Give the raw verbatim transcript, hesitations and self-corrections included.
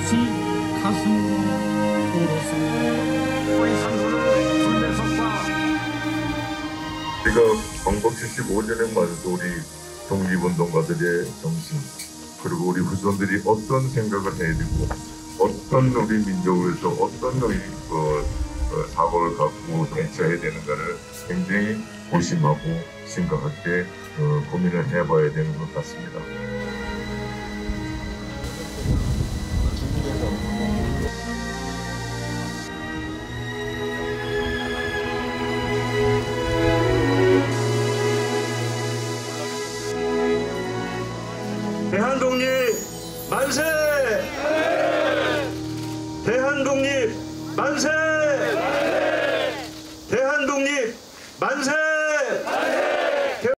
없이 가슴으로 울었습니다. 우리 상소는 군대석과 우리가 광복 칠십오 주년 맞아서 우리 독립운동가들의 정신, 그리고 우리 후손들이 어떤 생각을 해야 되고 어떤 우리 민족을 위해서 어떤 우리 그, 그 사고를 갖고 대처해야 되는가를 굉장히 고심하고 심각하게 어, 고민을 해봐야 되는 것 같습니다. 대한독립 만세! 대한독립 만세! 대한독립 만세!